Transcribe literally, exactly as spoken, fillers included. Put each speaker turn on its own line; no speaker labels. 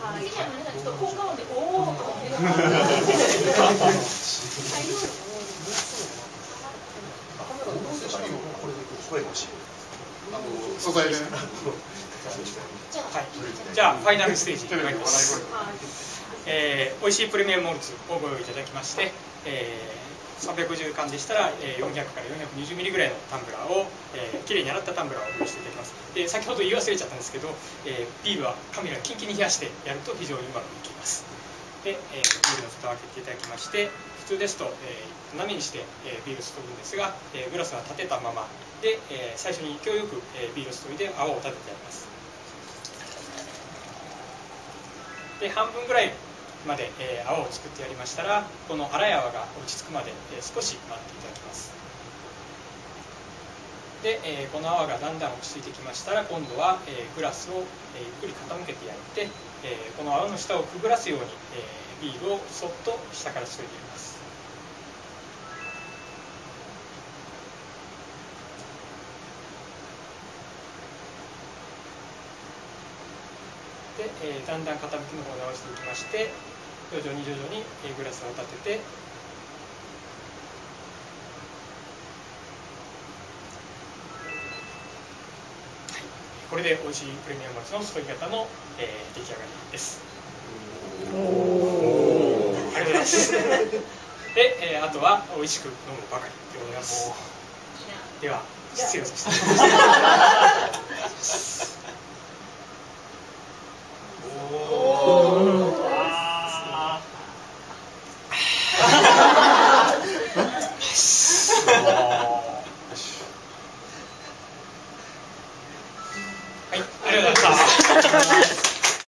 次じゃあ皆さんちょっと効果音でおおとかっていうのが
声欲しい。あの素材で。
じゃあファイナルステージに参ります。えー、美味しいプレミアムモルツをご用意いただきまして、えー、さんびゃくごじゅうかんでしたら、えー、よんひゃくからよんひゃくにじゅうミリぐらいのタンブラーを、えー、きれいに洗ったタンブラーを用意していただきます。で先ほど言い忘れちゃったんですけど、えー、ビールはカメラキンキンに冷やしてやると非常にうまくいきます。で、えー、ビールの蓋を開けていただきまして、普通ですと、えー、斜めにして、えー、ビールを注ぐんですが、えー、グラスは立てたままで、えー、最初に勢いよく、えー、ビールを注いで泡を立ててやります。で半分ぐらいまで、えー、泡を作ってやりましたら、この粗い泡が落ち着くまで、えー、少し待っていただきます。で、えー、この泡がだんだん落ち着いてきましたら、今度は、えー、グラスを、えー、ゆっくり傾けて焼いて、えー、この泡の下をくぐらすように、えー、ビールをそっと下から注いでいます。で、えー、だんだん傾きの方を直していきまして、徐々に徐々に、えー、グラスを立てて、はい、これで美味しいプレミアムモルツの注ぎ方の、えー、出来上がりです。おお、ありがとうございます。で、えー、あとは美味しく飲むばかりでございます。では失礼させていただきます。